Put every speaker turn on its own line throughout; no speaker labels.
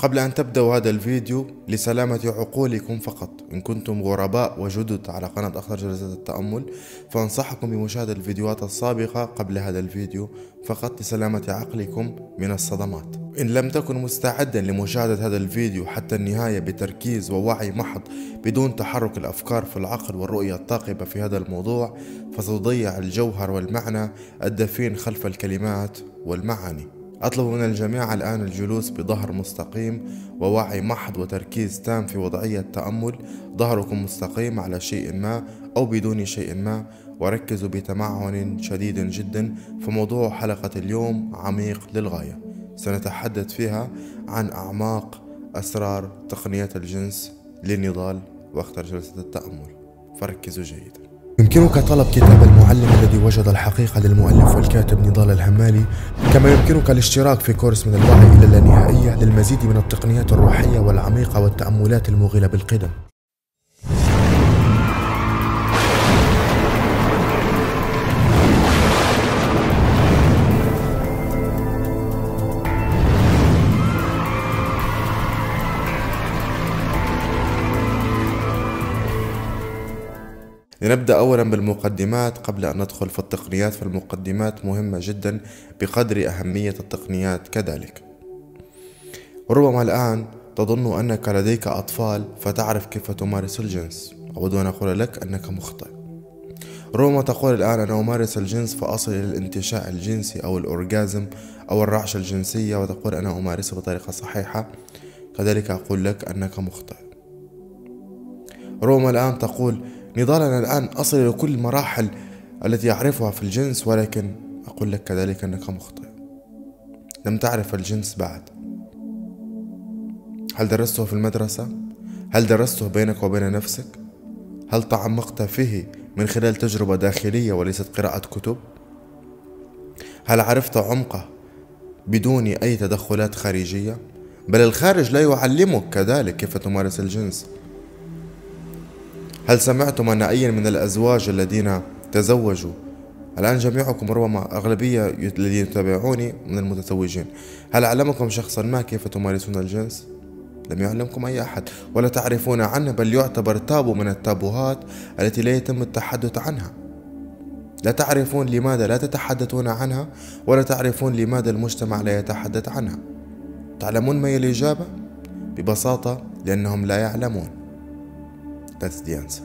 قبل أن تبدأوا هذا الفيديو لسلامة عقولكم فقط، إن كنتم غرباء وجدد على قناة أخطر جلسات التأمل فأنصحكم بمشاهدة الفيديوهات السابقة قبل هذا الفيديو فقط لسلامة عقلكم من الصدمات. إن لم تكن مستعدا لمشاهدة هذا الفيديو حتى النهاية بتركيز ووعي محض بدون تحرك الأفكار في العقل والرؤية الثاقبة في هذا الموضوع، فستضيع الجوهر والمعنى الدفين خلف الكلمات والمعاني. أطلب من الجميع الآن الجلوس بظهر مستقيم ووعي محض وتركيز تام في وضعية تأمل، ظهركم مستقيم على شيء ما أو بدون شيء ما، وركزوا بتمعن شديد جدا. فموضوع حلقة اليوم عميق للغاية، سنتحدث فيها عن أعماق أسرار تقنية الجنس للنضال وأخطر جلسة التأمل، فركزوا جيدا. يمكنك طلب كتاب المعلم الذي وجد الحقيقة للمؤلف والكاتب نضال الهمالي، كما يمكنك الاشتراك في كورس من الوعي إلى اللانهائية للمزيد من التقنيات الروحية والعميقة والتأملات الموغلة بالقدم. لنبدأ أولا بالمقدمات قبل أن ندخل في التقنيات، فالمقدمات مهمة جدا بقدر أهمية التقنيات كذلك. وربما الآن تظن أنك لديك أطفال فتعرف كيف تمارس الجنس، أود أن أقول لك أنك مخطئ. ربما تقول الآن أنا أمارس الجنس فأصل إلى الانتشاء الجنسي أو الأورجازم أو الرعشة الجنسية وتقول أنا أمارسها بطريقة صحيحة، كذلك أقول لك أنك مخطئ. ربما الآن تقول نضال أنا الآن أصل إلى كل المراحل التي أعرفها في الجنس، ولكن أقول لك كذلك أنك مخطئ. لم تعرف الجنس بعد. هل درسته في المدرسة؟ هل درسته بينك وبين نفسك؟ هل تعمقت فيه من خلال تجربة داخلية وليست قراءة كتب؟ هل عرفت عمقه بدون أي تدخلات خارجية؟ بل الخارج لا يعلمك كذلك كيف تمارس الجنس. هل سمعتم أن أي من الأزواج الذين تزوجوا الآن جميعكم ربما أغلبية الذين يتابعوني من المتزوجين، هل علمكم شخصا ما كيف تمارسون الجنس؟ لم يعلمكم أي أحد ولا تعرفون عنه، بل يعتبر تابو من التابوهات التي لا يتم التحدث عنها. لا تعرفون لماذا لا تتحدثون عنها، ولا تعرفون لماذا المجتمع لا يتحدث عنها. تعلمون ما هي الإجابة؟ ببساطة لأنهم لا يعلمون. That's the answer.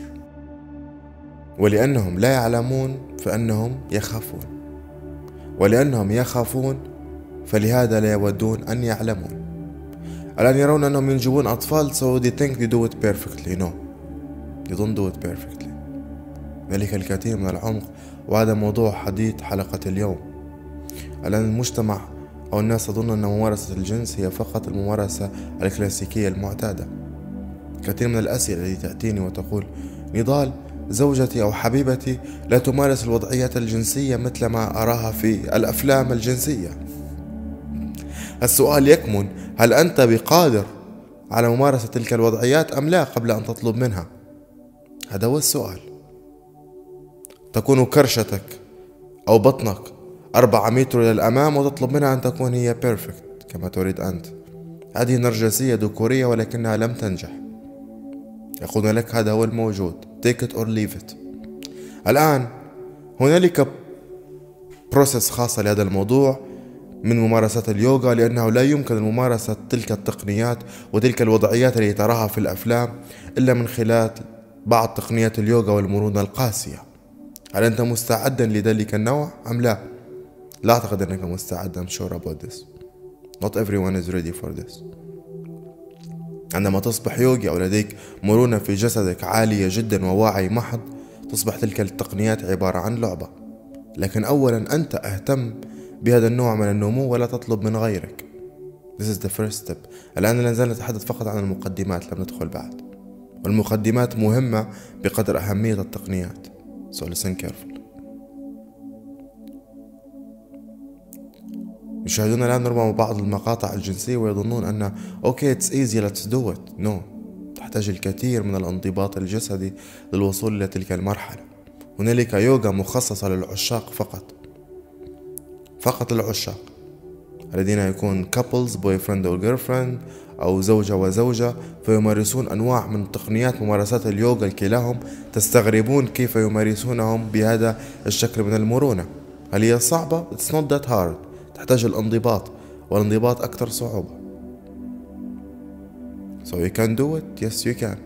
ولأنهم لا يعلمون فإنهم يخافون، ولأنهم يخافون فلهذا لا يودون أن يعلمون. الآن يرون أنهم ينجبون أطفال so they think they do it perfectly. No, they don't do it perfectly. ذلك الكثير من العمق، وهذا موضوع حديث حلقة اليوم. الآن المجتمع أو الناس تظن أن ممارسة الجنس هي فقط الممارسة الكلاسيكية المعتادة. كثير من الأسئلة التي تأتيني وتقول نضال زوجتي أو حبيبتي لا تمارس الوضعيات الجنسية مثل ما أراها في الأفلام الجنسية. السؤال يكمن هل أنت بقادر على ممارسة تلك الوضعيات أم لا قبل أن تطلب منها؟ هذا هو السؤال. تكون كرشتك أو بطنك 4 متر إلى الأمام وتطلب منها أن تكون هي بيرفكت كما تريد أنت. هذه نرجسية ذكورية ولكنها لم تنجح. يقولون لك هذا هو الموجود، take it or leave it. الآن هنالك بروسيس خاصة لهذا الموضوع من ممارسة اليوغا، لأنه لا يمكن ممارسة تلك التقنيات وتلك الوضعيات التي تراها في الأفلام إلا من خلال بعض تقنيات اليوغا والمرونة القاسية. هل أنت مستعدا لذلك النوع أم لا؟ لا أعتقد أنك مستعد. I'm sure about this. Not everyone is ready for this. عندما تصبح يوغي أو لديك مرونة في جسدك عالية جدا ووعي محض، تصبح تلك التقنيات عبارة عن لعبة. لكن أولا أنت أهتم بهذا النوع من النمو ولا تطلب من غيرك. This is the first step. الآن لا نزال نتحدث فقط عن المقدمات، لم ندخل بعد. والمقدمات مهمة بقدر أهمية التقنيات. So listen carefully. يشاهدون الآن ربما بعض المقاطع الجنسية ويظنون أن okay it's easy let's do it. No. تحتاج الكثير من الانضباط الجسدي للوصول إلى تلك المرحلة. هنالك يوغا مخصصة للعشاق فقط. فقط للعشاق. الذين يكون couples boyfriend or girlfriend أو زوجة وزوجة، فيمارسون أنواع من تقنيات ممارسات اليوغا الكلاهم تستغربون كيف يمارسونهم بهذا الشكل من المرونة. هل هي صعبة؟ It's not that hard. تحتاج الانضباط، والانضباط أكثر صعوبة. So you can do it? Yes you can.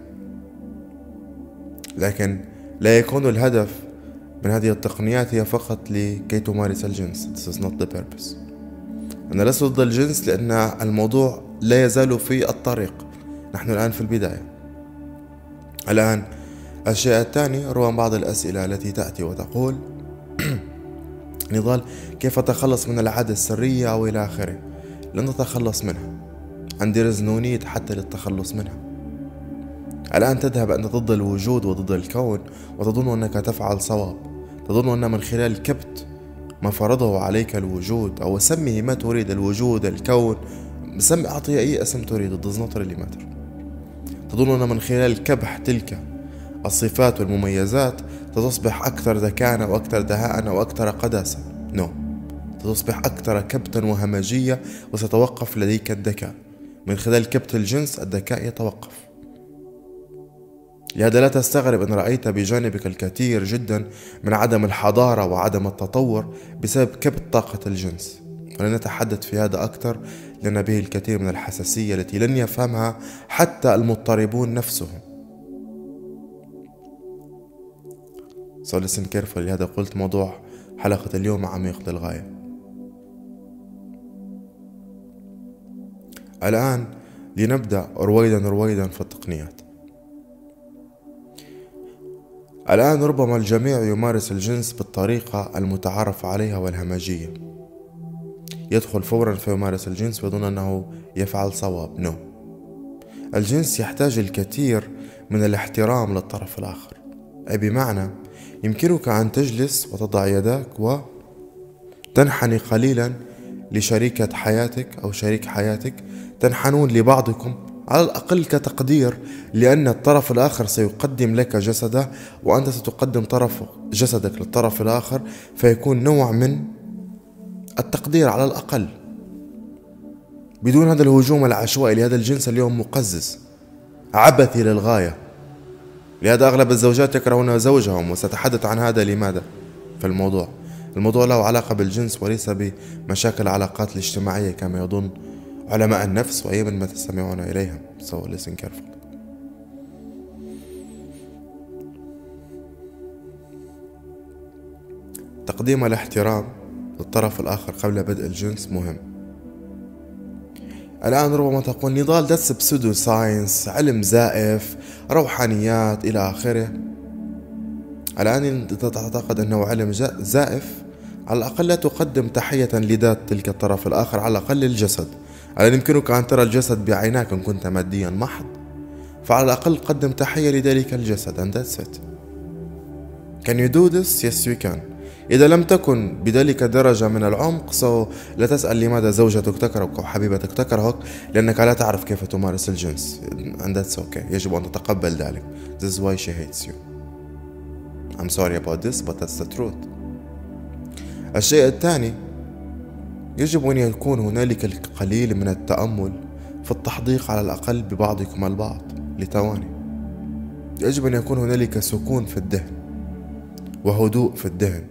لكن لا يكون الهدف من هذه التقنيات هي فقط لكي تمارس الجنس. This is not the purpose. أنا لست ضد الجنس، لأن الموضوع لا يزال في الطريق. نحن الآن في البداية. الآن الشيء الثاني، روى بعض الأسئلة التي تأتي وتقول نضال كيف أتخلص من العادة السرية أو إلى آخره. لن تتخلص منها. عندي no need حتى للتخلص منها. الآن تذهب أنت ضد الوجود وضد الكون وتظن أنك تفعل صواب. تظن أن من خلال كبت ما فرضه عليك الوجود، أو سميه ما تريد، الوجود، الكون، أعطيه أي اسم تريد. It does not really matter. تظن أن من خلال كبح تلك الصفات والمميزات ستصبح أكثر ذكاء وأكثر دهاء وأكثر قداسة. No. ستصبح أكثر كبتا وهمجية، وستتوقف لديك الذكاء. من خلال كبت الجنس الذكاء يتوقف. لهذا لا تستغرب إن رأيت بجانبك الكثير جدا من عدم الحضارة وعدم التطور بسبب كبت طاقة الجنس. ولن نتحدث في هذا أكثر، لأن به الكثير من الحساسية التي لن يفهمها حتى المضطربون نفسهم. So listen carefully. لهذا قلت موضوع حلقة اليوم عميق للغاية. الآن لنبدأ رويدا في التقنيات. الآن ربما الجميع يمارس الجنس بالطريقة المتعارف عليها والهمجية. يدخل فورا فيمارس الجنس ويظن أنه يفعل صواب. نو. الجنس يحتاج الكثير من الاحترام للطرف الآخر. أي بمعنى يمكنك أن تجلس وتضع يدك وتنحني قليلا لشريكة حياتك أو شريك حياتك. تنحنون لبعضكم على الأقل كتقدير، لأن الطرف الآخر سيقدم لك جسده وأنت ستقدم طرف جسدك للطرف الآخر، فيكون نوع من التقدير على الأقل، بدون هذا الهجوم العشوائي. لهذا الجنس اليوم مقزز عبثي للغاية. لهذا أغلب الزوجات يكرهون زوجهم، وستحدث عن هذا لماذا في الموضوع له علاقة بالجنس وليس بمشاكل العلاقات الاجتماعية كما يظن علماء النفس وأي من ما تستمعون إليهم. So listen carefully. تقديم الاحترام للطرف الآخر قبل بدء الجنس مهم. الآن ربما تقول نضال that's pseudo science، علم زائف، روحانيات إلى آخره. الآن أنت تعتقد أنه علم زائف، على الأقل لا تقدم تحية لذات تلك الطرف الآخر، على الأقل الجسد. الآن يمكنك أن ترى الجسد بعيناك إن كنت ماديا محض، فعلى الأقل قدم تحية لذلك الجسد. and that's it. Can you do this? Yes you can. إذا لم تكن بذلك درجة من العمق لا تسأل لماذا زوجتك تكرهك أو حبيبتك تكرهك، لأنك لا تعرف كيف تمارس الجنس. and that's okay. يجب أن تتقبل ذلك. This is why she hates you. I'm sorry about this but that's the truth. الشيء الثاني، يجب أن يكون هنالك القليل من التأمل في التحديق على الأقل ببعضكم البعض لثواني. يجب أن يكون هنالك سكون في الذهن وهدوء في الذهن.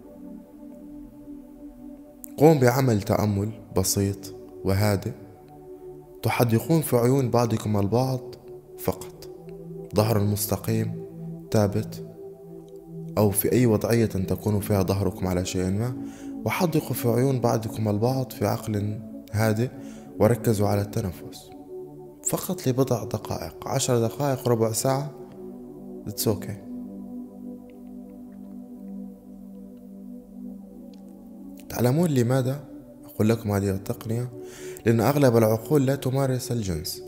قوم بعمل تأمل بسيط وهادئ. تحدقون في عيون بعضكم البعض فقط، ظهر مستقيم ثابت أو في أي وضعية تكون فيها ظهركم على شيء ما، وحدقوا في عيون بعضكم البعض في عقل هادئ، وركزوا على التنفس فقط لبضع دقائق، 10 دقائق، ربع ساعة. It's okay. تعلمون لماذا أقول لكم هذه التقنية؟ لأن أغلب العقول لا تمارس الجنس،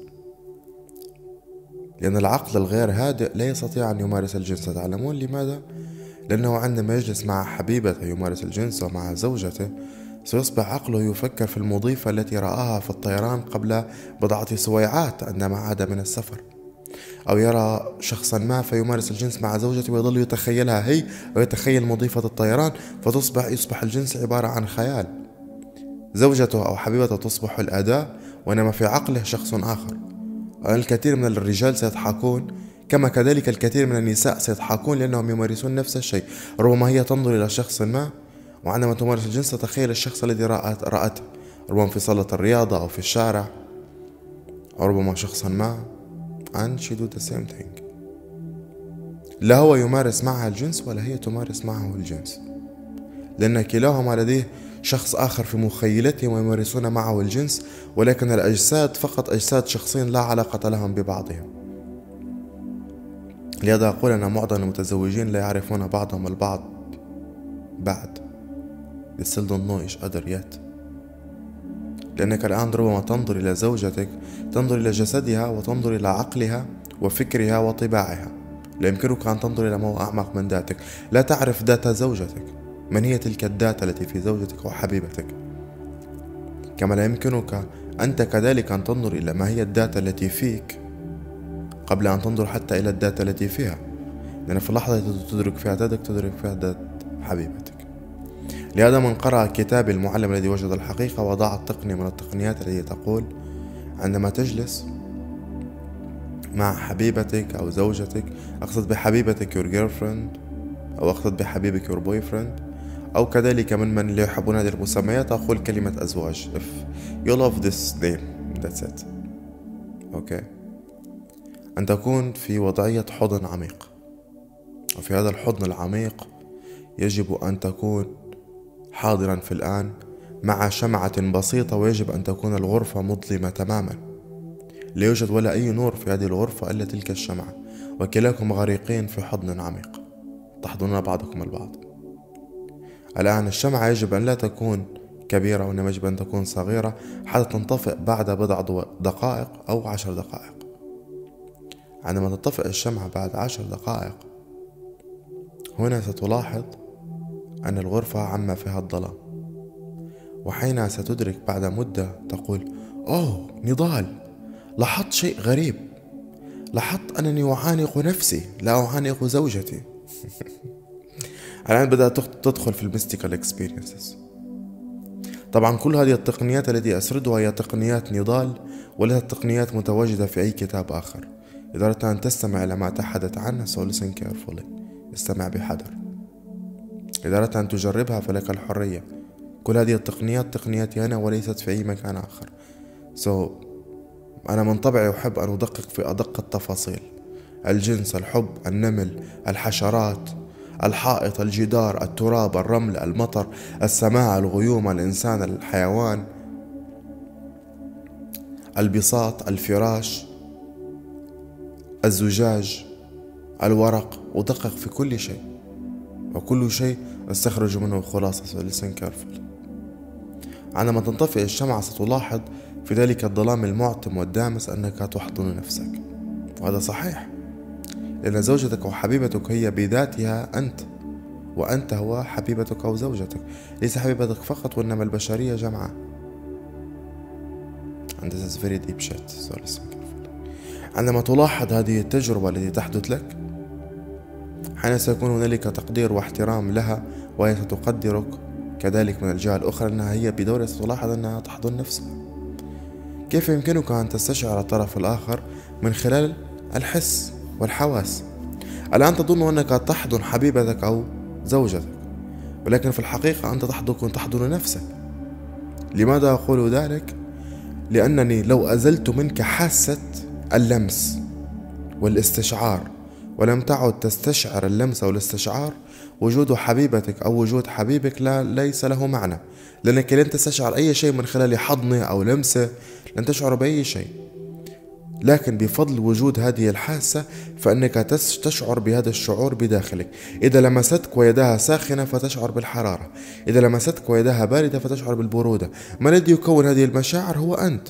لأن العقل الغير هادئ لا يستطيع أن يمارس الجنس. تعلمون لماذا؟ لأنه عندما يجلس مع حبيبته يمارس الجنس ومع زوجته سيصبح عقله يفكر في المضيفة التي رآها في الطيران قبل بضعة سويعات عندما عاد من السفر، أو يرى شخصا ما فيمارس الجنس مع زوجته ويظل يتخيلها هي ويتخيل مضيفة الطيران، يصبح الجنس عبارة عن خيال. زوجته أو حبيبته تصبح الأداة، وإنما في عقله شخص آخر. الكثير من الرجال سيضحكون، كما كذلك الكثير من النساء سيضحكون لأنهم يمارسون نفس الشيء. ربما هي تنظر إلى شخص ما، وعندما تمارس الجنس تتخيل الشخص الذي رأته، ربما في صالة الرياضة أو في الشارع، أو ربما شخصا ما، and she do the same thing. لا هو يمارس معها الجنس ولا هي تمارس معه الجنس، لأن كلاهما لديه شخص آخر في مخيلتهم ويمارسون معه الجنس، ولكن الأجساد فقط أجساد شخصين لا علاقة لهم ببعضهم. لهذا أقول أن معظم المتزوجين لا يعرفون بعضهم البعض بعد. they still don't know each other yet. لأنك الآن ربما تنظر إلى زوجتك، تنظر إلى جسدها وتنظر إلى عقلها وفكرها وطباعها. لا يمكنك أن تنظر إلى ما هو أعمق من ذاتك. لا تعرف ذات زوجتك، من هي تلك الذات التي في زوجتك وحبيبتك. كما لا يمكنك أنت كذلك أن تنظر إلى ما هي الذات التي فيك قبل أن تنظر حتى إلى الذات التي فيها، لأن في اللحظة التي تدرك فيها ذاتك تدرك فيها ذات حبيبتك. لهذا من قرأ كتاب المعلم الذي وجد الحقيقة وضع تقنية من التقنيات التي تقول عندما تجلس مع حبيبتك أو زوجتك، أقصد بحبيبتك your girlfriend، أو أقصد بحبيبك your boyfriend، أو كذلك من لا يحبون هذه المسميات أقول كلمة أزواج. if you love this name that's it. أوكي. أن تكون في وضعية حضن عميق، وفي هذا الحضن العميق يجب أن تكون حاضرا في الآن مع شمعة بسيطة، ويجب أن تكون الغرفة مظلمة تماما، لا يوجد ولا أي نور في هذه الغرفة إلا تلك الشمعة، وكلاكم غريقين في حضن عميق تحضنون بعضكم البعض. الآن الشمعة يجب أن لا تكون كبيرة، وإنما يجب أن تكون صغيرة حتى تنطفئ بعد بضع دقائق أو 10 دقائق. عندما تنطفئ الشمعة بعد 10 دقائق هنا ستلاحظ أن الغرفة عم فيها الظلام، وحين ستدرك بعد مدة تقول أوه نضال، لاحظت شيء غريب، لاحظت أنني أعانق نفسي لا أعانق زوجتي. الآن بدأت تدخل في الميستيكال اكسبيرينسز. طبعا كل هذه التقنيات التي أسردها هي تقنيات نضال، وليست تقنيات متواجدة في أي كتاب آخر. إذا أردت أن تستمع إلى ما تحدث عنه so listen carefully، استمع بحذر. إذا أردت أن تجربها فلك الحرية. كل هذه التقنيات تقنياتي أنا وليست في أي مكان آخر. أنا من طبعي أحب أن أدقق في أدق التفاصيل: الجنس، الحب، النمل، الحشرات، الحائط، الجدار، التراب، الرمل، المطر، السماء، الغيوم، الإنسان، الحيوان، البساط، الفراش، الزجاج، الورق. أدقق في كل شيء، وكل شيء استخرج منه خلاصة. listen carefully. عندما تنطفئ الشمعة ستلاحظ في ذلك الظلام المعتم والدامس أنك تحضن نفسك، وهذا صحيح، لأن زوجتك أو حبيبتك هي بذاتها أنت، وأنت هو حبيبتك أو زوجتك، ليس حبيبتك فقط وإنما البشرية جمعاء. and this is very deep shit so listen carefully. عندما تلاحظ هذه التجربة التي تحدث لك، حين سيكون هنالك تقدير واحترام لها، وهي ستقدرك كذلك من الجهة الأخرى أنها هي بدورها ستلاحظ أنها تحضن نفسها. كيف يمكنك أن تستشعر الطرف الآخر؟ من خلال الحس والحواس. الآن تظن أنك تحضن حبيبتك أو زوجتك، ولكن في الحقيقة أنت تحضن نفسك. لماذا أقول ذلك؟ لأنني لو أزلت منك حاسة اللمس والاستشعار، ولم تعد تستشعر اللمس والاستشعار، وجود حبيبتك أو وجود حبيبك ليس له معنى، لأنك لن تستشعر أي شيء من خلال حضنه أو لمسه، لن تشعر بأي شيء. لكن بفضل وجود هذه الحاسة فإنك تشعر بهذا الشعور بداخلك. إذا لمستك ويدها ساخنة فتشعر بالحرارة، إذا لمستك ويدها باردة فتشعر بالبرودة. ما الذي يكون هذه المشاعر هو أنت.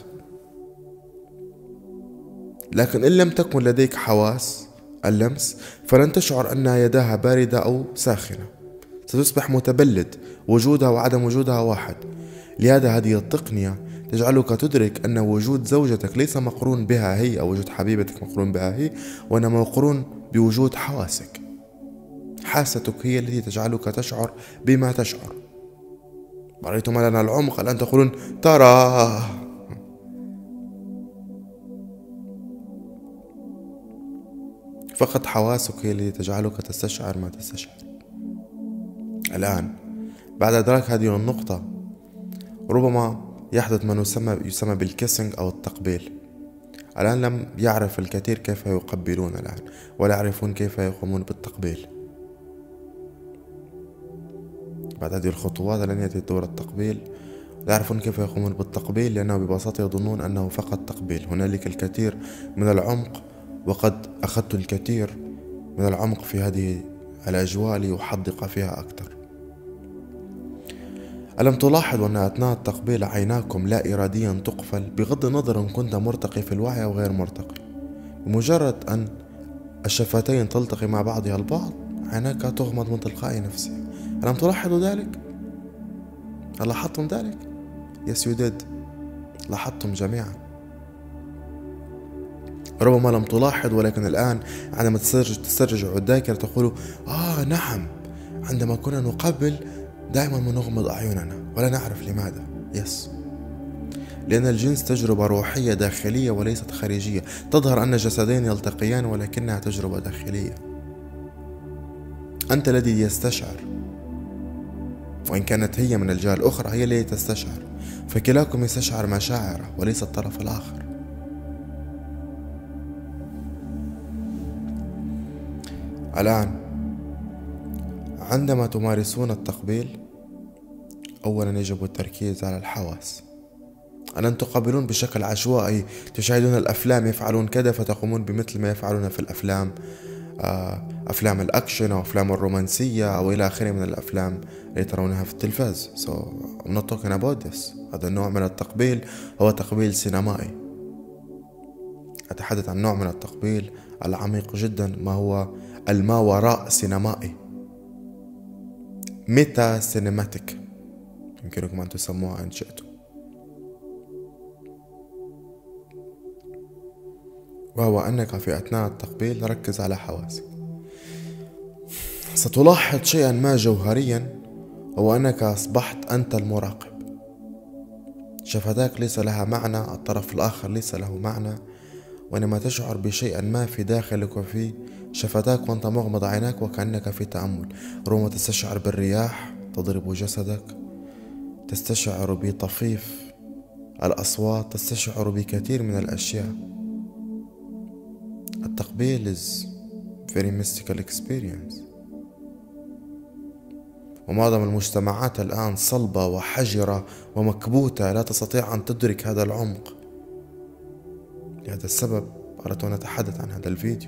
لكن إن لم تكن لديك حواس اللمس فلن تشعر أن يدها باردة أو ساخنة، ستصبح متبلد، وجودها وعدم وجودها واحد. لهذا هذه التقنية تجعلك تدرك أن وجود زوجتك ليس مقرون بها هي، أو وجود حبيبتك مقرون بها هي، وإنما مقرون بوجود حواسك. حاستك هي التي تجعلك تشعر بما تشعر. رأيتم لنا العمق الآن تقولون ترى. فقط حواسك هي التي تجعلك تستشعر ما تستشعر. الآن بعد إدراك هذه النقطة ربما يحدث ما يسمى بالكيسنج أو التقبيل. الآن لم يعرف الكثير كيف يقبلون الآن، ولا يعرفون كيف يقومون بالتقبيل. بعد هذه الخطوات لن يأتي دور التقبيل، لا يعرفون كيف يقومون بالتقبيل، لأنه ببساطة يظنون أنه فقط تقبيل. هنالك الكثير من العمق، وقد أخذت الكثير من العمق في هذه الأجواء لأحدق فيها أكثر. ألم تلاحظوا أن أثناء التقبيل عيناكم لا إراديا تقفل بغض النظر إن كنت مرتقي في الوعي أو غير مرتقي؟ بمجرد أن الشفتين تلتقي مع بعضها البعض عيناك تغمض من تلقاء نفسها. ألم تلاحظوا ذلك؟ هل لاحظتم ذلك؟ Yes you did. لاحظتم جميعا. ربما لم تلاحظ، ولكن الآن عندما تسترجع الذاكرة تقول نعم، عندما كنا نقبل دائما ما نغمض أعيننا ولا نعرف لماذا. يس، لأن الجنس تجربة روحية داخلية وليست خارجية. تظهر أن جسدين يلتقيان ولكنها تجربة داخلية. أنت الذي يستشعر، وإن كانت هي من الجهة الأخرى هي التي تستشعر، فكلاكم يستشعر مشاعره وليس الطرف الآخر. الآن عندما تمارسون التقبيل أولا يجب التركيز على الحواس. أن تقبلون بشكل عشوائي، تشاهدون الأفلام يفعلون كذا فتقومون بمثل ما يفعلون في الأفلام، أفلام الأكشن أو أفلام الرومانسية أو إلى آخره من الأفلام التي ترونها في التلفاز. So I'm not talking about this. هذا النوع من التقبيل هو تقبيل سينمائي. أتحدث عن نوع من التقبيل العميق جدا، ما هو الما وراء سينمائي، ميتا سينماتيك يمكنكم أن تسموها إن شئتم. وهو أنك في أثناء التقبيل ركز على حواسك. ستلاحظ شيئا ما جوهريا، هو أنك أصبحت أنت المراقب. شفتاك ليس لها معنى، الطرف الآخر ليس له معنى، وإنما تشعر بشيء ما في داخلك وفي شفتاك وأنت مغمض عيناك وكأنك في تأمل. ربما تستشعر بالرياح تضرب جسدك، تستشعر بطفيف الأصوات، تستشعر بكثير من الأشياء. التقبيل is very mystical experience. ومعظم المجتمعات الآن صلبة وحجرة ومكبوتة، لا تستطيع أن تدرك هذا العمق. لهذا السبب أردت أن أتحدث عن هذا الفيديو.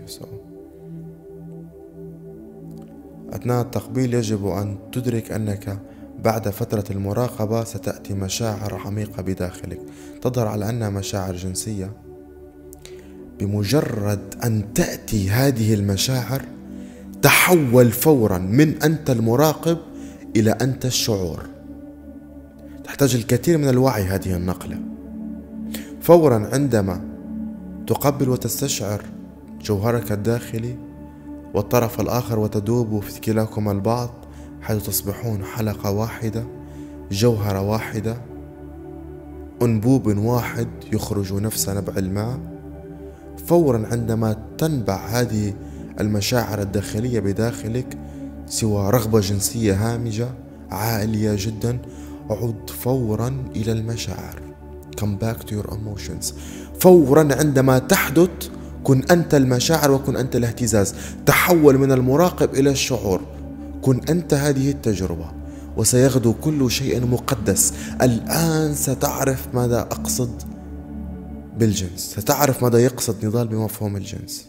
أثناء التقبيل يجب أن تدرك أنك بعد فترة المراقبة ستأتي مشاعر عميقة بداخلك، تظهر على أنها مشاعر جنسية. بمجرد أن تأتي هذه المشاعر تحول فورا من أنت المراقب إلى أنت الشعور. تحتاج الكثير من الوعي هذه النقلة. فورا عندما تقبل وتستشعر جوهرك الداخلي والطرف الآخر وتدوب في كلاكما البعض، حيث تصبحون حلقة واحدة، جوهرة واحدة، أنبوب واحد يخرج نفس نبع الماء. فورا عندما تنبع هذه المشاعر الداخلية بداخلك، سوى رغبة جنسية هامجة عالية جدا، عد فورا إلى المشاعر. Come back to your emotions. فورا عندما تحدث كن أنت المشاعر وكن أنت الاهتزاز. تحول من المراقب إلى الشعور. كن أنت هذه التجربة، وسيغدو كل شيء مقدس. الآن ستعرف ماذا أقصد بالجنس، ستعرف ماذا يقصد نضال بمفهوم الجنس،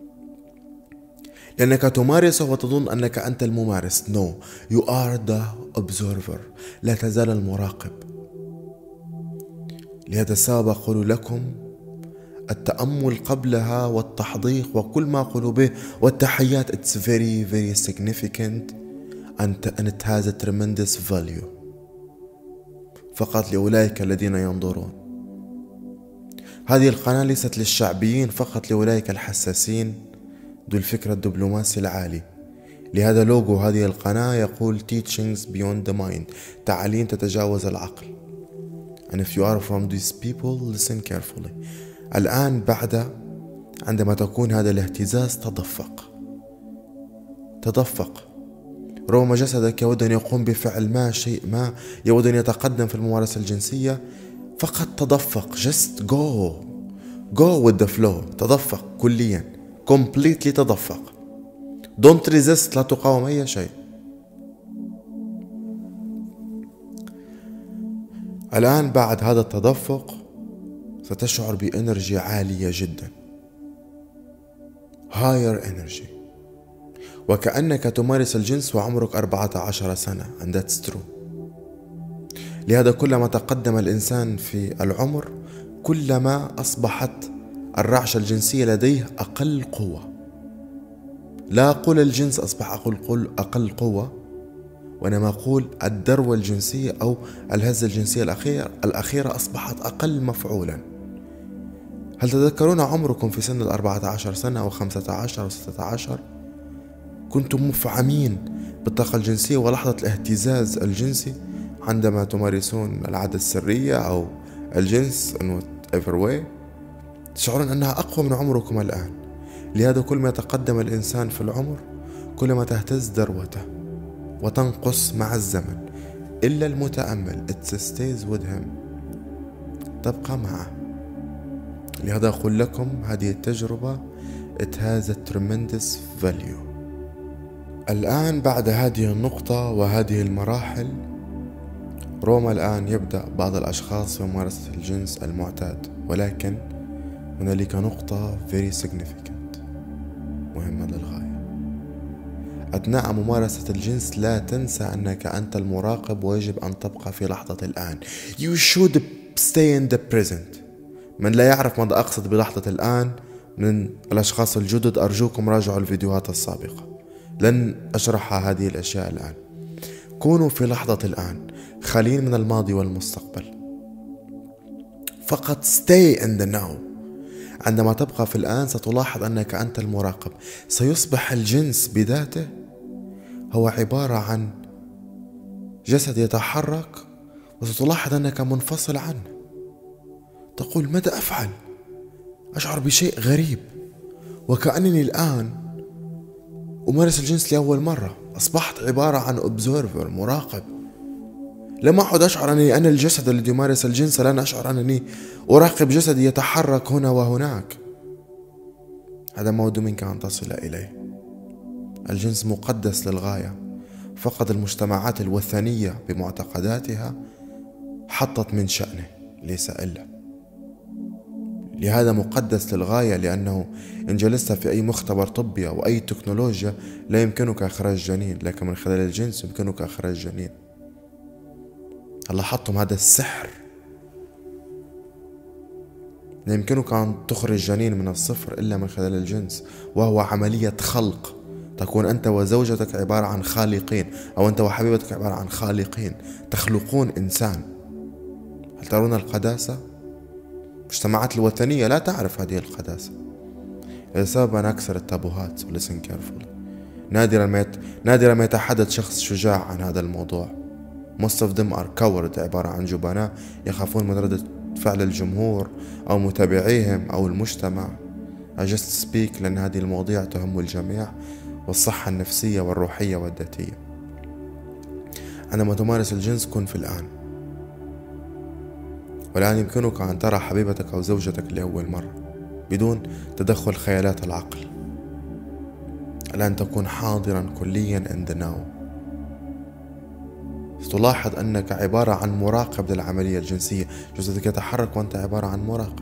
لأنك تمارسه وتظن أنك أنت الممارس. No, you are the observer. لا تزال المراقب. لهذا السبب أقول لكم التأمل قبلها والتحضيق وكل ما أقول به والتحيات it's very very significant and it has a tremendous value فقط لأولئك الذين ينظرون. هذه القناة ليست للشعبيين فقط، لأولئك الحساسين ذو الفكر الدبلوماسي العالي لهذا لوجو هذه القناة يقول Teachings Beyond the Mind، تعاليم تتجاوز العقل. And if you are from these people listen carefully. الآن عندما تكون هذا الاهتزاز تدفق. رغم جسدك يود أن يقوم بفعل شيء ما، يود أن يتقدم في الممارسة الجنسية، فقط تدفق. just go with the flow. تدفق كليا، completely تدفق. don't resist، لا تقاوم أي شيء. الآن بعد هذا التدفق ستشعر بإنرجي عالية جدا، higher energy، وكأنك تمارس الجنس وعمرك 14 سنة. and that's true. لهذا كلما تقدم الإنسان في العمر كلما أصبحت الرعشة الجنسية لديه أقل قوة. لا أقول الجنس أصبح أقل قوة، وإنما أقول الذروة الجنسية أو الهزة الجنسية الأخيرة أصبحت أقل مفعولا. هل تذكرون عمركم في سن 14 سنة أو 15 أو 16 كنتم مفعمين بالطاقة الجنسية ولحظة الاهتزاز الجنسي عندما تمارسون العادة السرية أو الجنس in whatever way، تشعرون أنها أقوى من عمركم الآن. لهذا كل ما يتقدم الإنسان في العمر كلما تهتز ذروته وتنقص مع الزمن، إلا المتأمل it stays with him، تبقى معه. لهذا أقول لكم هذه التجربة it has a tremendous value. الآن بعد هذه النقطة وهذه المراحل، روما الآن يبدأ بعض الأشخاص في ممارسة الجنس المعتاد، ولكن هنالك نقطة very significant، مهمة للغاية. أثناء ممارسة الجنس لا تنسى أنك أنت المراقب ويجب أن تبقى في لحظة الآن. You should stay in the present. من لا يعرف ماذا أقصد بلحظة الآن من الأشخاص الجدد أرجوكم راجعوا الفيديوهات السابقة، لن أشرح هذه الأشياء الآن. كونوا في لحظة الآن، خالين من الماضي والمستقبل، فقط stay in the now. عندما تبقى في الآن ستلاحظ أنك أنت المراقب. سيصبح الجنس بذاته هو عبارة عن جسد يتحرك، وستلاحظ أنك منفصل عنه. تقول ماذا أفعل؟ أشعر بشيء غريب، وكأنني الآن أمارس الجنس لأول مرة. أصبحت عبارة عن observer، مراقب. لم أعد أشعر أنني أنا الجسد الذي يمارس الجنس، لن أشعر أنني أراقب جسدي يتحرك هنا وهناك. هذا ما أود منك أن تصل إليه. الجنس مقدس للغاية، فقط المجتمعات الوثنية بمعتقداتها حطت من شأنه، ليس إلا. لهذا مقدس للغاية، لأنه إن جلست في أي مختبر طبي أو أي تكنولوجيا لا يمكنك إخراج جنين، لكن من خلال الجنس يمكنك إخراج جنين. الله حطم هذا السحر. لا يمكنك أن تخرج جنين من الصفر إلا من خلال الجنس، وهو عملية خلق. تكون أنت وزوجتك عبارة عن خالقين، أو أنت وحبيبتك عبارة عن خالقين، تخلقون إنسان. هل ترون القداسة؟ المجتمعات الوثنية لا تعرف هذه القداسة. لسبب أن أكثر التابوهات. listen carefully. نادرا ما يتحدث شخص شجاع عن هذا الموضوع. most of them are coward، عبارة عن جبناء يخافون من ردة فعل الجمهور أو متابعيهم أو المجتمع. I just speak لأن هذه المواضيع تهم الجميع، والصحة النفسية والروحية والذاتية. عندما تمارس الجنس كن في الآن. والآن يمكنك أن ترى حبيبتك أو زوجتك لأول مرة بدون تدخل خيالات العقل. الآن تكون حاضرا كليا in the now. ستلاحظ أنك عبارة عن مراقب للعملية الجنسية، جسدك يتحرك وأنت عبارة عن مراقب.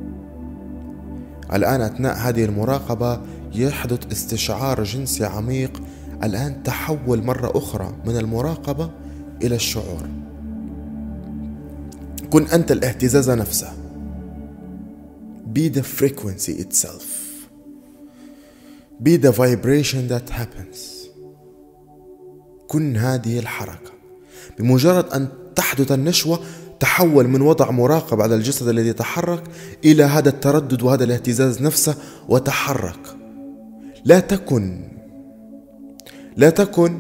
الآن أثناء هذه المراقبة يحدث استشعار جنسي عميق. الآن تحول مرة أخرى من المراقبة إلى الشعور. كن أنت الاهتزاز نفسه. Be the frequency itself. Be the vibration that happens. كن هذه الحركة. بمجرد أن تحدث النشوة تحول من وضع مراقب على الجسد الذي يتحرك إلى هذا التردد وهذا الاهتزاز نفسه وتحرك. لا تكن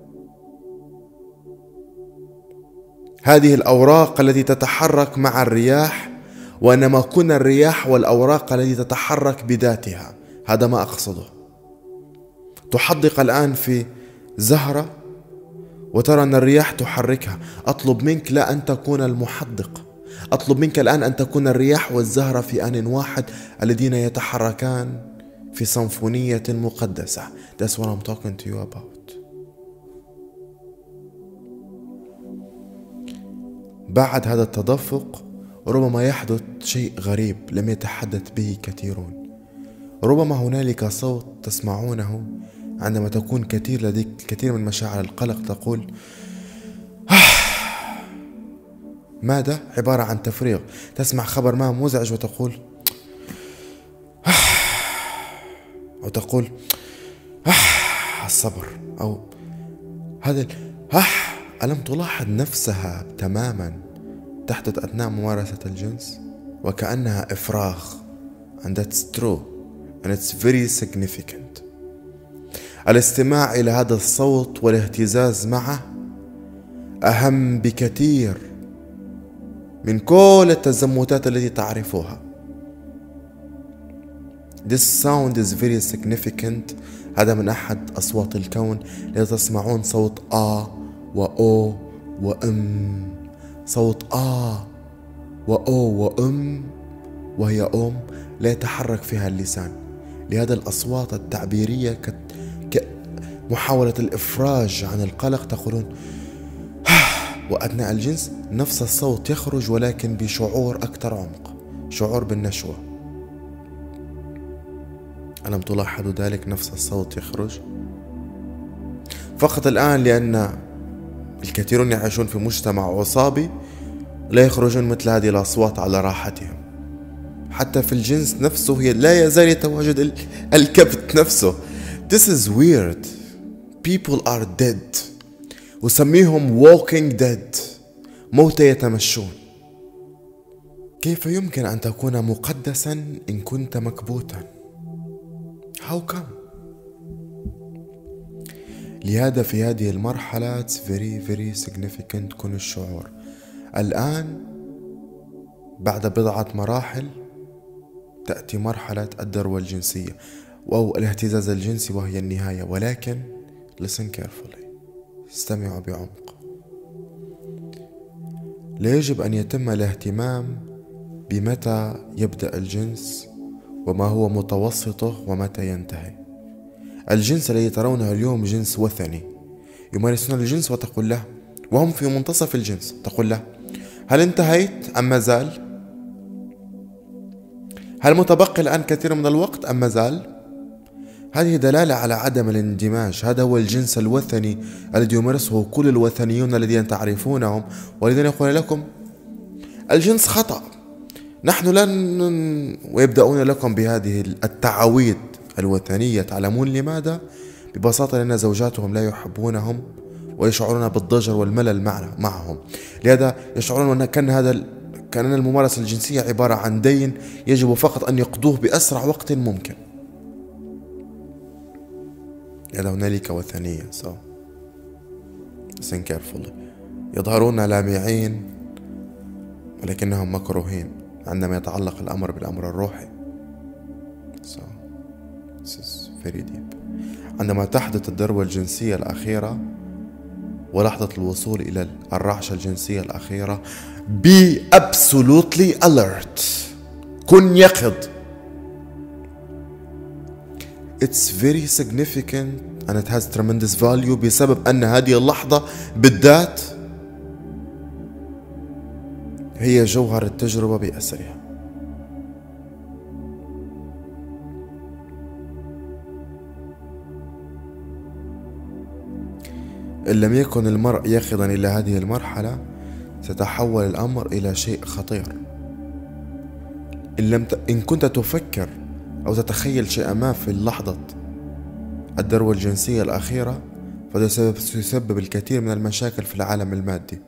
هذه الأوراق التي تتحرك مع الرياح، وإنما كن الرياح والأوراق التي تتحرك بذاتها. هذا ما أقصده. تحدق الآن في زهرة وترى أن الرياح تحركها. أطلب منك لا أن تكون المحدق، أطلب منك الآن أن تكون الرياح والزهرة في آن واحد الذين يتحركان في سيمفونية مقدسة. That's what I'm talking to you about. بعد هذا التدفق ربما يحدث شيء غريب لم يتحدث به كثيرون. ربما هنالك صوت تسمعونه عندما تكون لديك الكثير من مشاعر القلق، تقول ماذا؟ عبارة عن تفريغ. تسمع خبر ما مزعج وتقول أو تقول الصبر، أو هذا ألم تلاحظ نفسها تماما تحدث أثناء ممارسة الجنس وكأنها إفراغ. and that's true and it's very significant. الاستماع إلى هذا الصوت والاهتزاز معه أهم بكثير من كل التزمتات التي تعرفوها. This sound is very significant. هذا من أحد أصوات الكون. لا تسمعون صوت وأو وأم، صوت وأو وأم وهي لا يتحرك فيها اللسان. لهذا الأصوات التعبيرية كمحاولة الإفراج عن القلق تقولون وأثناء الجنس نفس الصوت يخرج ولكن بشعور أكثر عمق، شعور بالنشوة. ألم تلاحظوا ذلك؟ نفس الصوت يخرج فقط الآن لأن الكثيرون يعيشون في مجتمع عصابي لا يخرجون مثل هذه الأصوات على راحتهم. حتى في الجنس نفسه هي لا يزال يتواجد الكبت نفسه. This is weird. People are dead. أسميهم walking dead، موتى يتمشون. كيف يمكن أن تكون مقدسا إن كنت مكبوتا؟ How come؟ لهذا في هذه المرحلة it's very significant كن الشعور. الآن بعد بضعة مراحل تأتي مرحلة الذروة الجنسية أو الاهتزاز الجنسي وهي النهاية، ولكن listen carefully، استمعوا بعمق. لا يجب أن يتم الاهتمام بمتى يبدأ الجنس وما هو متوسطه ومتى ينتهي. الجنس الذي ترونه اليوم جنس وثني، يمارسون الجنس وتقول له وهم في منتصف الجنس تقول له هل انتهيت أم مازال؟ هل متبقي الآن كثير من الوقت أم مازال؟ هذه دلالة على عدم الاندماج. هذا هو الجنس الوثني الذي يمارسه كل الوثنيون الذين تعرفونهم والذين يقول لكم الجنس خطأ، نحن لن، ويبدأون لكم بهذه التعاويذ الوثنية. تعلمون لماذا؟ ببساطة لأن زوجاتهم لا يحبونهم ويشعرون بالضجر والملل معهم. لهذا يشعرون كأن الممارسة الجنسية عبارة عن دين يجب فقط أن يقضوه بأسرع وقت ممكن. لهذا هنالك وثنية. listen carefully. يظهرون لامعين ولكنهم مكروهين عندما يتعلق الأمر بالأمر الروحي. this is very deep. عندما تحدث الذروة الجنسية الأخيرة ولحظة الوصول إلى الرعشة الجنسية الأخيرة be absolutely alert. كن يقظ. It's very significant and it has tremendous value بسبب أن هذه اللحظة بالذات هي جوهر التجربة بأسرها. إن لم يكن المرء يقظا إلى هذه المرحلة سيتحول الأمر إلى شيء خطير. إن كنت تفكر أو تتخيل شيئا ما في اللحظة الذروة الجنسية الأخيرة فهذا سيسبب الكثير من المشاكل في العالم المادي.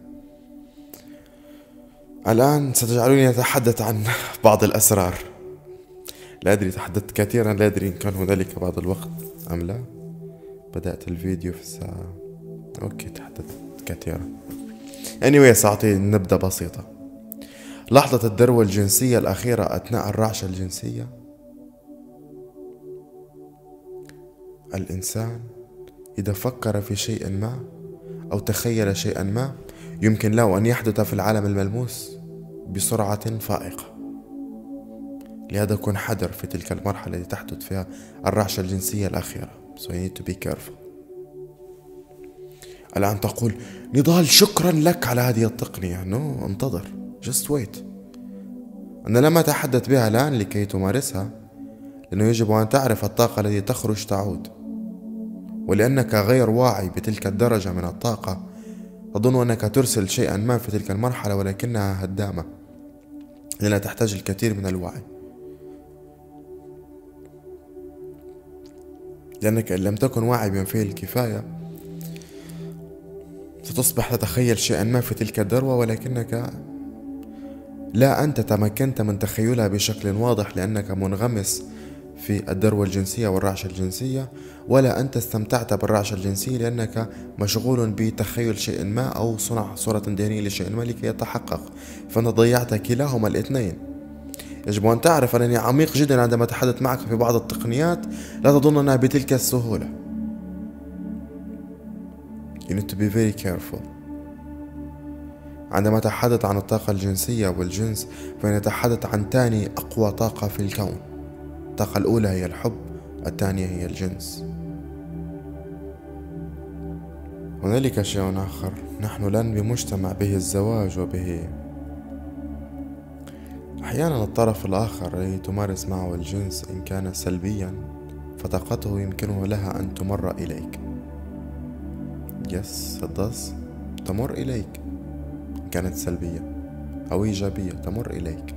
الآن ستجعلوني أتحدث عن بعض الأسرار. لا أدري، تحدثت كثيرا، لا أدري إن كان هنالك بعض الوقت أم لا. بدأت الفيديو في الساعة اوكي تحدثت كثيرا. anyway سأعطي نبذة بسيطة. لحظة الذروة الجنسية الأخيرة أثناء الرعشة الجنسية، الإنسان إذا فكر في شيء ما أو تخيل شيئا ما يمكن له أن يحدث في العالم الملموس بسرعة فائقة. لهذا كن حذر في تلك المرحلة التي تحدث فيها الرعشة الجنسية الأخيرة. so you need to be careful. الآن تقول نضال شكرا لك على هذه التقنية. انتظر just wait. أنا لم أتحدث بها الآن لكي تمارسها، لأنه يجب أن تعرف الطاقة التي تخرج تعود، ولأنك غير واعي بتلك الدرجة من الطاقة تظن أنك ترسل شيئا ما في تلك المرحلة، ولكنها هدامة لأنها تحتاج الكثير من الوعي. لأنك إن لم تكن واعي بما فيه الكفاية ستصبح تتخيل شيئا ما في تلك الذروة، ولكنك لا أنت تمكنت من تخيلها بشكل واضح لأنك منغمس في الذروة الجنسية والرعشة الجنسية، ولا أنت استمتعت بالرعشة الجنسية لأنك مشغول بتخيل شيء ما أو صنع صورة ذهنية لشيء ما لكي يتحقق، فأنت ضيعت كلاهما الاثنين. يجب أن تعرف أنني عميق جدا عندما أتحدث معك في بعض التقنيات، لا تظن أنها بتلك السهولة. You need to be very careful. عندما أتحدث عن الطاقة الجنسية والجنس فأنا أتحدث عن ثاني أقوى طاقة في الكون. الطاقة الأولى هي الحب، الثانية هي الجنس. هنالك شيء آخر، نحن الآن بمجتمع به الزواج وبه أحيانا الطرف الآخر الذي تمارس معه الجنس إن كان سلبيا فطاقته يمكنه لها أن تمر إليك. yes it does. تمر إليك إن كانت سلبية أو إيجابية، تمر إليك.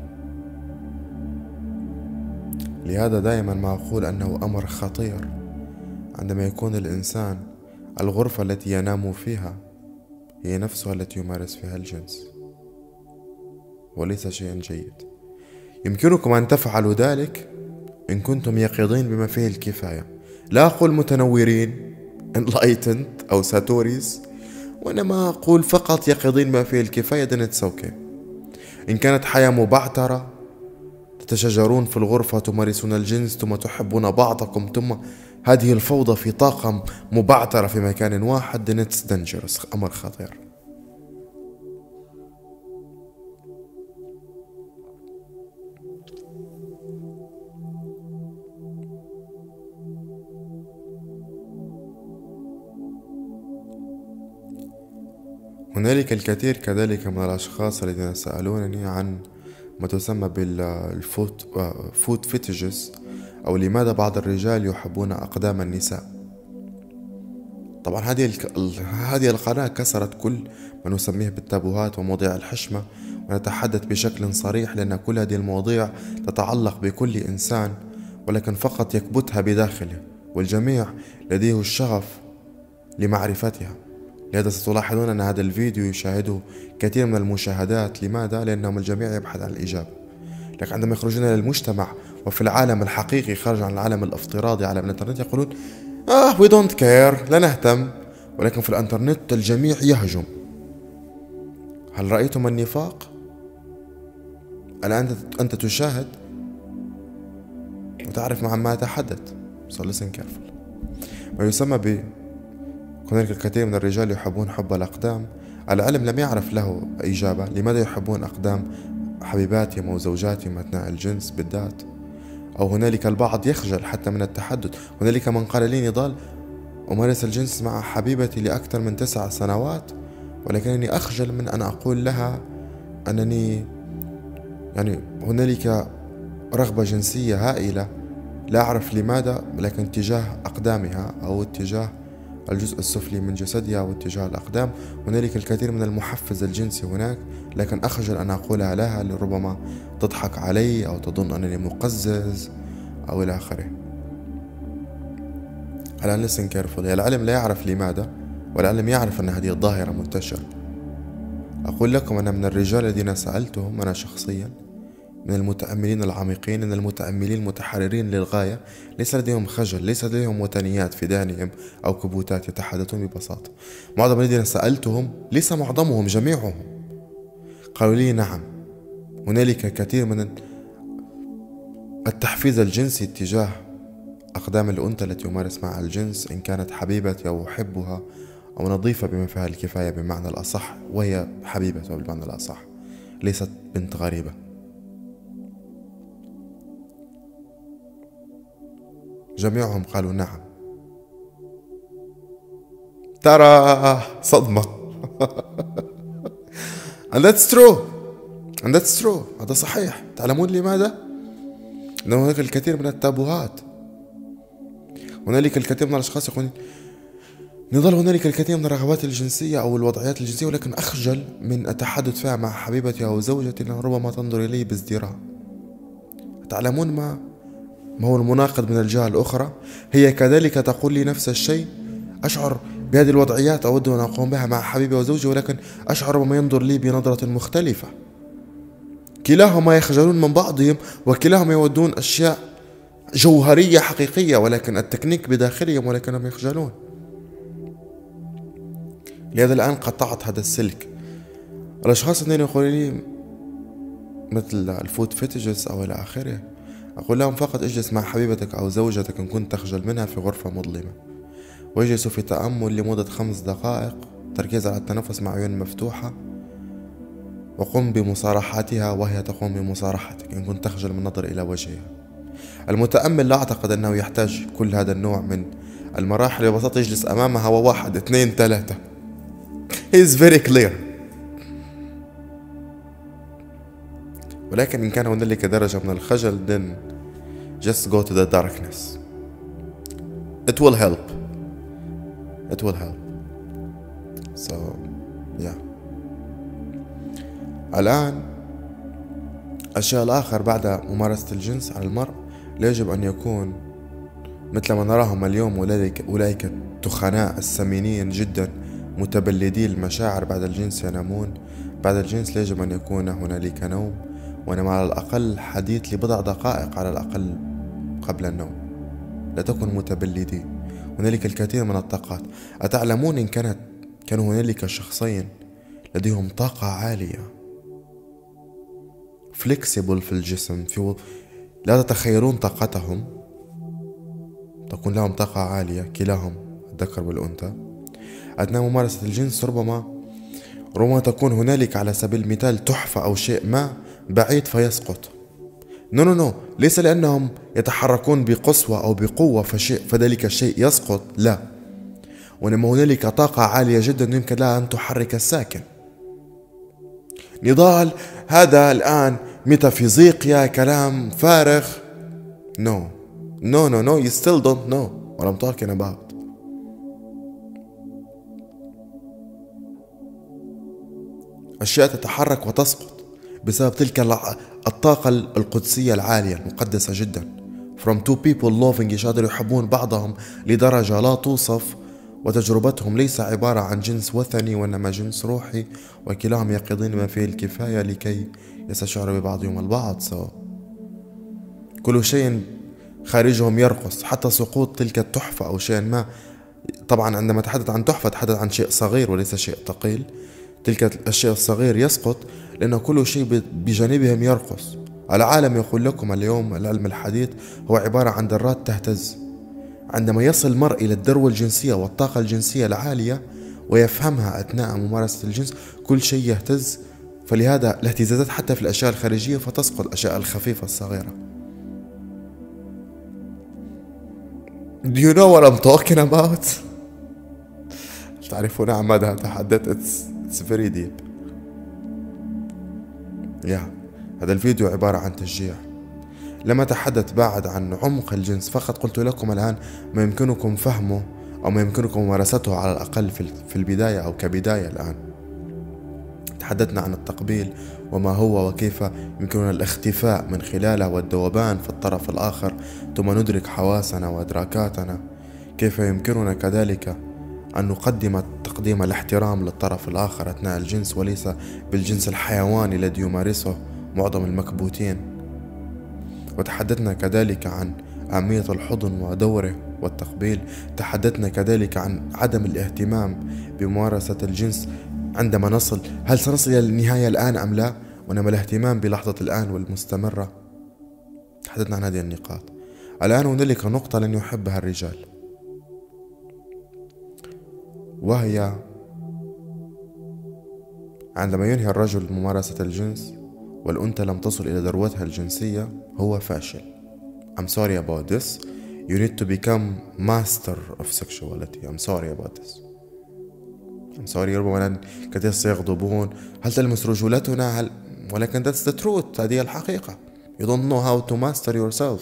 لهذا دائما ما أقول أنه أمر خطير عندما يكون الإنسان الغرفة التي ينام فيها هي نفسها التي يمارس فيها الجنس، وليس شيئا جيد. يمكنكم أن تفعلوا ذلك إن كنتم يقظين بما فيه الكفاية. لا أقول متنورين enlightened أو ساتوريس، وإنما أقول فقط يقظين بما فيه الكفاية. then it's okay. إن كانت حياة مبعترة تتشاجرون في الغرفة، تمارسون الجنس، ثم تحبون بعضكم، ثم هذه الفوضى في طاقة مبعترة في مكان واحد، then it's dangerous. أمر خطير. هنالك الكثير كذلك من الأشخاص الذين سألونني عن ما تسمى بالفوت فيتيجز، أو لماذا بعض الرجال يحبون أقدام النساء. طبعا هذه القناة كسرت كل ما نسميه بالتابوهات ومواضيع الحشمة، ونتحدث بشكل صريح، لأن كل هذه المواضيع تتعلق بكل إنسان ولكن فقط يكبتها بداخله، والجميع لديه الشغف لمعرفتها. لهذا ستلاحظون أن هذا الفيديو يشاهده كثير من المشاهدات. لماذا؟ لأنهم الجميع يبحث عن الإجابة. لكن عندما يخرجون إلى المجتمع وفي العالم الحقيقي خارج عن العالم الافتراضي على الانترنت يقولون we don't care، لا نهتم. ولكن في الانترنت الجميع يهجم. هل رأيتم النفاق؟ الآن أنت تشاهد وتعرف مع ما أتحدث. so listen careful. ما يسمى هناك الكثير من الرجال يحبون حب الأقدام. العلم لم يعرف له إجابة لماذا يحبون أقدام حبيباتهم أو زوجاتهم أثناء الجنس بالذات. أو هنالك البعض يخجل حتى من التحدث. هنالك من قال لي نضال أمارس الجنس مع حبيبتي لأكثر من 9 سنوات، ولكنني أخجل من أن أقول لها أنني هنالك رغبة جنسية هائلة لا أعرف لماذا، لكن تجاه أقدامها أو اتجاه الجزء السفلي من جسدها واتجاه الأقدام. هنالك الكثير من المحفز الجنسي هناك، لكن أخجل أن أقولها لها لربما تضحك علي أو تظن أنني مقزز أو إلى آخره. الآن listen carefully. العلم لا يعرف لماذا، والعلم يعرف أن هذه الظاهرة منتشرة. أقول لكم أن من الرجال الذين سألتهم أنا شخصيا من المتأملين العميقين، من المتأملين المتحررين للغاية، ليس لديهم خجل، ليس لديهم وثنيات في دانهم أو كبوتات، يتحدثون ببساطة. معظم الذين سألتهم، ليس معظمهم، جميعهم، قالوا لي نعم، هنالك كثير من التحفيز الجنسي تجاه أقدام الأنثى التي يمارس معها الجنس، إن كانت حبيبتي أو أحبها أو نظيفة بما فيها الكفاية بمعنى الأصح، وهي حبيبته بالمعنى الأصح، ليست بنت غريبة. جميعهم قالوا نعم. ترى صدمة. and that's true and that's true. هذا صحيح. تعلمون لماذا؟ لأن هناك الكثير من التابوهات، هنالك الكثير من الأشخاص يقولون يظل هنالك الكثير من الرغبات الجنسية أو الوضعيات الجنسية، ولكن أخجل من التحدث فيها مع حبيبتي أو زوجتي لأن ربما تنظر إلي بازدراء. تعلمون ما هو المناقض من الجهة الأخرى؟ هي كذلك تقول لي نفس الشيء. أشعر بهذه الوضعيات أود أن أقوم بها مع حبيبي وزوجي، ولكن أشعر بما ينظر لي بنظرة مختلفة. كلاهما يخجلون من بعضهم، وكلاهما يودون أشياء جوهرية حقيقية، ولكن التكنيك بداخلهم، ولكنهم يخجلون. لهذا الآن قطعت هذا السلك. الأشخاص الذين يقولون لي مثل الفود فيتيجز أو إلى آخره، أقول لهم فقط اجلس مع حبيبتك أو زوجتك إن كنت تخجل منها في غرفة مظلمة، واجلسوا في تأمل لمدة 5 دقائق، تركيز على التنفس مع عيون مفتوحة، وقم بمصارحتها وهي تقوم بمصارحتك إن كنت تخجل من النظر إلى وجهها. المتأمل لا أعتقد أنه يحتاج كل هذا النوع من المراحل، ببساطة يجلس أمامها وواحد اثنين ثلاثة. He is very clear. ولكن إن كان هنالك درجة من الخجل then just go to the darkness. It will help. It will help. So yeah. الآن الشيء الآخر بعد ممارسة الجنس على المرء لا يجب أن يكون مثل ما نراهم اليوم، أولئك التخناء السمينين جدا متبلدي المشاعر بعد الجنس ينامون. بعد الجنس لا يجب أن يكون هنالك نوم، وإنما على الأقل حديث لبضع دقائق على الأقل قبل النوم. لا تكن متبلدين. هنالك الكثير من الطاقات. أتعلمون إن كانوا هنالك شخصين لديهم طاقة عالية فليكسيبل في الجسم، لا تتخيلون طاقتهم، تكون لهم طاقة عالية كلاهم الذكر والأنثى أثناء ممارسة الجنس. ربما تكون هنالك على سبيل المثال تحفة أو شيء ما بعيد فيسقط. نو ليس لأنهم يتحركون بقسوة أو بقوة فذلك الشيء يسقط، لا، وإنما هنالك طاقة عالية جدا يمكن لها أن تحرك الساكن. نضال هذا الآن ميتافيزيقيا، كلام فارغ. No, you still don't know what I'm talking about. أشياء تتحرك وتسقط بسبب تلك الطاقة القدسية العالية المقدسة جدا. From two people loving each other، يحبون بعضهم لدرجة لا توصف، وتجربتهم ليس عبارة عن جنس وثني وإنما جنس روحي، وكلاهم يقضون ما فيه الكفاية لكي يستشعروا ببعضهم البعض. كل شيء خارجهم يرقص، حتى سقوط تلك التحفة أو شيء ما. طبعا عندما تحدث عن تحفة تحدث عن شيء صغير وليس شيء ثقيل. تلك الشيء الصغير يسقط لأن كل شيء بجانبهم يرقص. العالم يقول لكم اليوم، العلم الحديث هو عبارة عن ذرات تهتز. عندما يصل المرء إلى الذروة الجنسية والطاقة الجنسية العالية ويفهمها أثناء ممارسة الجنس، كل شيء يهتز. فلهذا الاهتزازات حتى في الأشياء الخارجية، فتسقط الأشياء الخفيفة الصغيرة. Do you know what I'm talking about? تعرفون عن ماذا أتحدث؟ It's very deep. هذا الفيديو عبارة عن تشجيع. لم أتحدث بعد عن عمق الجنس، فقط قلت لكم الآن ما يمكنكم فهمه أو ما يمكنكم ممارسته على الأقل في البداية أو كبداية. الآن تحدثنا عن التقبيل وما هو وكيف يمكننا الاختفاء من خلاله والذوبان في الطرف الآخر، ثم ندرك حواسنا وإدراكاتنا. كيف يمكننا كذلك أن نقدم تقديم الاحترام للطرف الآخر أثناء الجنس، وليس بالجنس الحيواني الذي يمارسه معظم المكبوتين وتحدثنا كذلك عن أهمية الحضن ودوره والتقبيل. تحدثنا كذلك عن عدم الاهتمام بممارسة الجنس عندما نصل، هل سنصل إلى النهاية الآن أم لا، وإنما الاهتمام بلحظة الآن والمستمرة. تحدثنا عن هذه النقاط. الآن هنالك نقطة لن يحبها الرجال، وهي عندما ينهي الرجل ممارسة الجنس والأنثى لم تصل إلى ذروتها الجنسية هو فاشل. I'm sorry about this. You need to become master of sexuality. I'm sorry about this. I'm sorry. ربما كثير سيغضبون. هل تلمس رجولتنا؟ ولكن that's the truth. هذه الحقيقة. You don't know how to master yourself.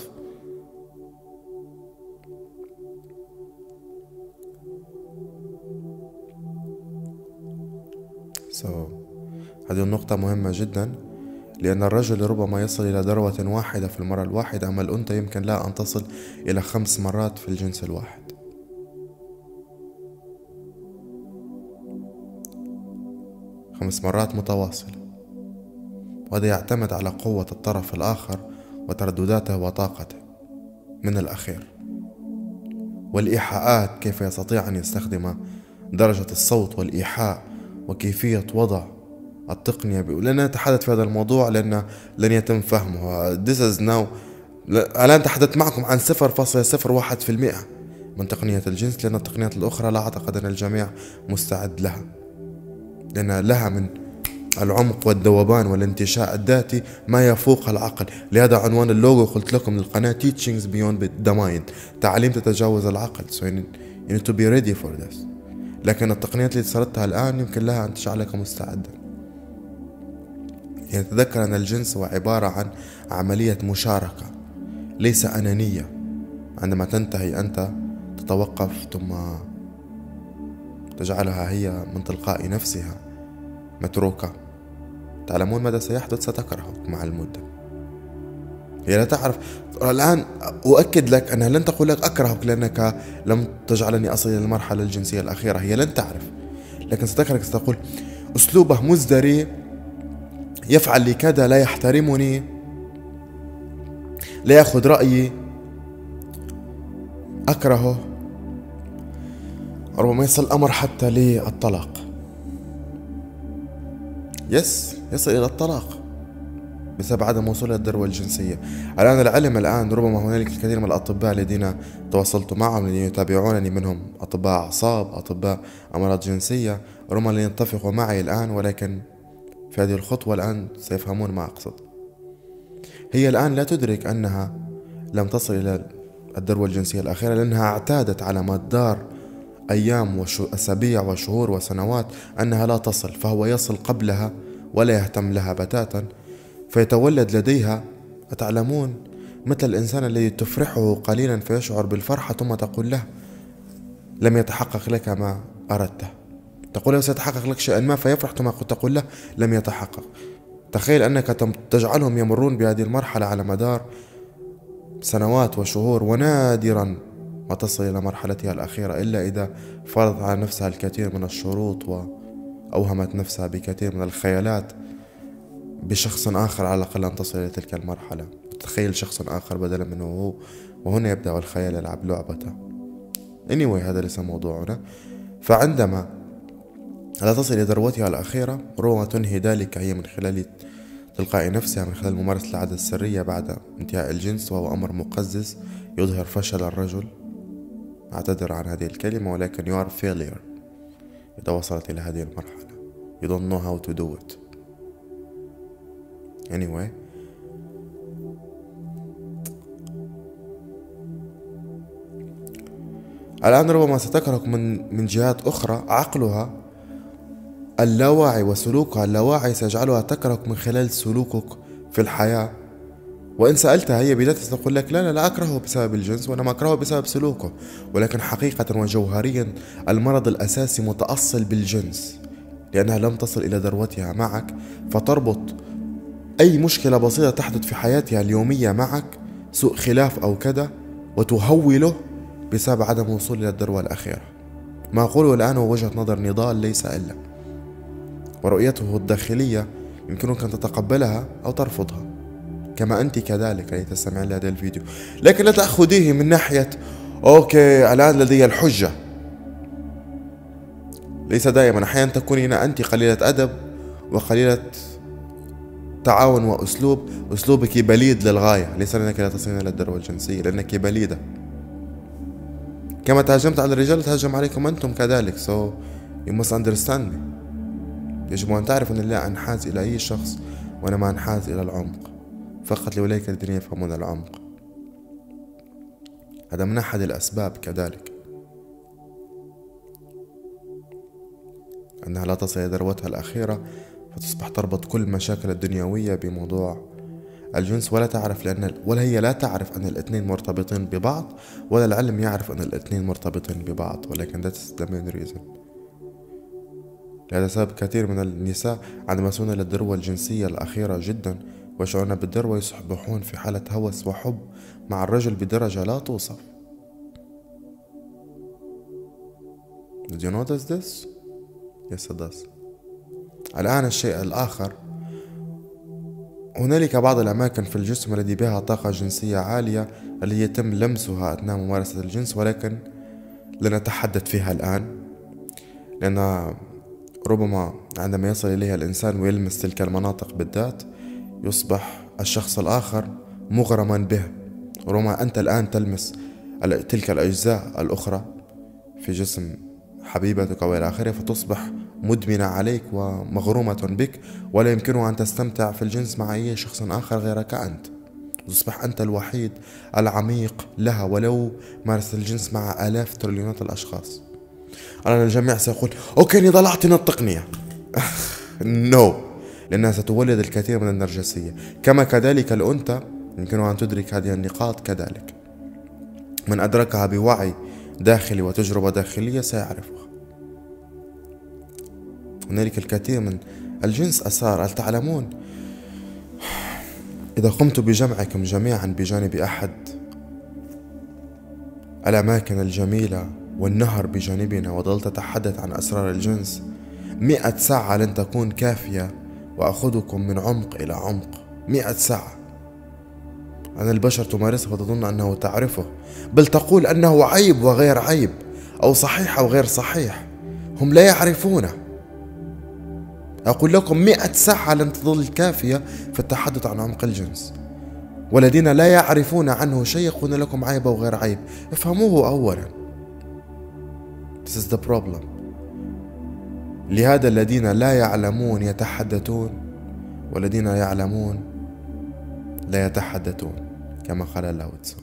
هذه النقطة مهمة جدا، لأن الرجل ربما يصل إلى ذروة واحدة في المرة الواحدة، أما الأنثى يمكن لها أن تصل إلى 5 مرات في الجنس الواحد. خمس مرات متواصلة، وهذا يعتمد على قوة الطرف الآخر وتردداته وطاقته من الأخير، والإيحاءات كيف يستطيع أن يستخدم درجة الصوت والإيحاء وكيفية وضع التقنية. لن نتحدث في هذا الموضوع لأن لن يتم فهمه. This is now. الآن تحدثت معكم عن 0.01% من تقنية الجنس، لأن التقنيات الأخرى لا أعتقد أن الجميع مستعد لها، لأن لها من العمق والذوبان والانتشاء الذاتي ما يفوق العقل. لهذا عنوان اللوجو قلت لكم للقناة Teachings Beyond the Mind، تعليم تتجاوز العقل. So you need to be ready for this. لكن التقنيات اللي سردتها الآن يمكن لها أن تجعلك مستعدا. يعني تذكر أن الجنس هو عبارة عن عملية مشاركة ليس أنانية. عندما تنتهي أنت تتوقف ثم تجعلها هي من تلقاء نفسها متروكة. تعلمون ماذا سيحدث؟ ستكرهك مع المدة. هي لا تعرف. الآن أؤكد لك أنها لن تقول لك أكرهك لأنك لم تجعلني أصل إلى المرحلة الجنسية الأخيرة. هي لن تعرف، لكن ستكرهك. ستقول أسلوبه مزدري، يفعل لي كذا، لا يحترمني، لا يأخذ رأيي، أكرهه. ربما يصل الأمر حتى للطلاق. يصل إلى الطلاق بسبب عدم وصول الذروة الجنسية. الآن العلم ربما هنالك الكثير من الأطباء الذين تواصلت معهم، الذين يتابعونني، منهم أطباء أعصاب، أطباء أمراض جنسية، ربما لن يتفقوا معي الآن، ولكن في هذه الخطوة الآن سيفهمون ما أقصد. هي الآن لا تدرك أنها لم تصل إلى الذروة الجنسية الأخيرة، لأنها اعتادت على مدار أيام وأسابيع وشهور وسنوات أنها لا تصل، فهو يصل قبلها ولا يهتم لها بتاتا، فيتولد لديها، أتعلمون، مثل الإنسان الذي تفرحه قليلا فيشعر بالفرحة ثم تقول له لم يتحقق لك ما أردته. تقول له سيتحقق لك شيئا ما فيفرح، ثم تقول له لم يتحقق. تخيل أنك تجعلهم يمرون بهذه المرحلة على مدار سنوات وشهور، ونادرا ما تصل إلى مرحلتها الأخيرة إلا إذا فرضت على نفسها الكثير من الشروط وأوهمت نفسها بكثير من الخيالات بشخص آخر على الأقل أن تصل إلى تلك المرحلة. تخيل شخص آخر بدلا منه هو، وهنا يبدأ الخيال يلعب لعبته. anyway هذا ليس موضوعنا. فعندما لا تصل إلى ذروتها الأخيرة ربما تنهي ذلك هي من خلال تلقاء نفسها، من خلال ممارسة العادة السرية بعد انتهاء الجنس، وهو أمر مقزز يظهر فشل الرجل. أعتذر عن هذه الكلمة، ولكن you are failure إذا وصلت إلى هذه المرحلة. You don't know how to do it. anyway الآن ربما ستكرهك من جهات أخرى. عقلها اللاواعي وسلوكها اللاواعي سيجعلها تكرهك من خلال سلوكك في الحياة. وإن سألتها هي بذاتها ستقول لك لا أكرهه بسبب الجنس، وإنما أكرهه بسبب سلوكه. ولكن حقيقة وجوهريا المرض الأساسي متأصل بالجنس، لأنها لم تصل إلى ذروتها معك، فتربط أي مشكلة بسيطة تحدث في حياتها اليومية معك، سوء خلاف أو كذا، وتهوله بسبب عدم الوصول إلى الذروة الأخيرة. ما أقوله الآن هو وجهة نظر نضال ليس إلا، ورؤيته الداخلية يمكنك أن تتقبلها أو ترفضها. كما أنت كذلك التي تستمعين لهذا الفيديو. لكن لا تأخذيه من ناحية أوكي الآن لدي الحجة. ليس دائما، أحيانا تكونين أنت قليلة أدب وقليلة تعاون وأسلوب، أسلوبك بليد للغاية، ليس لأنك لا تصلين إلى الذروة الجنسية، لأنك بليدة. كما تهاجمت على الرجال تهاجم عليكم أنتم كذلك. so you must understand me. يجب أن تعرف أن لا أنحاز إلى أي شخص وأنا ما أنحاز إلى العمق فقط لأولئك الذين يفهمون العمق. هذا من أحد الأسباب كذلك أنها لا تصل إلى ذروتها الأخيرة، فتصبح تربط كل مشاكل الدنيوية بموضوع الجنس، ولا هي لا تعرف أن الاثنين مرتبطين ببعض، ولا العلم يعرف أن الاثنين مرتبطين ببعض، ولكن that's the main reason. لهذا سبب كثير من النساء عندما يصلون إلى الذروة الجنسية الأخيرة جدا ويشعرون بالذروة يصبحون في حالة هوس وحب مع الرجل بدرجة لا توصف. Did you notice this? Yes it does. الآن الشيء الآخر، هنالك بعض الأماكن في الجسم الذي بها طاقة جنسية عالية التي يتم لمسها أثناء ممارسة الجنس، ولكن لن نتحدث فيها الآن، لأن ربما عندما يصل إليها الإنسان ويلمس تلك المناطق بالذات يصبح الشخص الآخر مغرما به. ربما أنت الآن تلمس تلك الأجزاء الأخرى في جسم حبيبتك أو إلى آخره، فتصبح مدمنة عليك ومغرومة بك، ولا يمكنها أن تستمتع في الجنس مع أي شخص آخر غيرك أنت. تصبح أنت الوحيد العميق لها، ولو مارست الجنس مع آلاف تريليونات الأشخاص. الآن الجميع سيقول أوكي نضال أعطينا التقنية. نو، لأنها ستولد الكثير من النرجسية. كما كذلك الأنثى يمكنها أن تدرك هذه النقاط كذلك، من أدركها بوعي داخلي وتجربة داخلية سيعرفها. هنالك الكثير من الجنس أسرار. هل تعلمون إذا قمت بجمعكم جميعا بجانب أحد الأماكن الجميلة والنهر بجانبنا وظلت أتحدث عن أسرار الجنس 100 ساعة لن تكون كافية، وأخذكم من عمق إلى عمق 100 ساعة. أن البشر تمارسه وتظن أنه تعرفه، بل تقول أنه عيب وغير عيب، أو صحيح أو غير صحيح. هم لا يعرفونه. أقول لكم 100 ساعة لن تظل كافية في التحدث عن عمق الجنس، والذين لا يعرفون عنه شيء يقولون لكم عيب أو غير عيب. افهموه أولا. This is the problem. لهذا الذين لا يعلمون يتحدثون، والذين يعلمون لا يتحدثون، كما قال لاو تسو.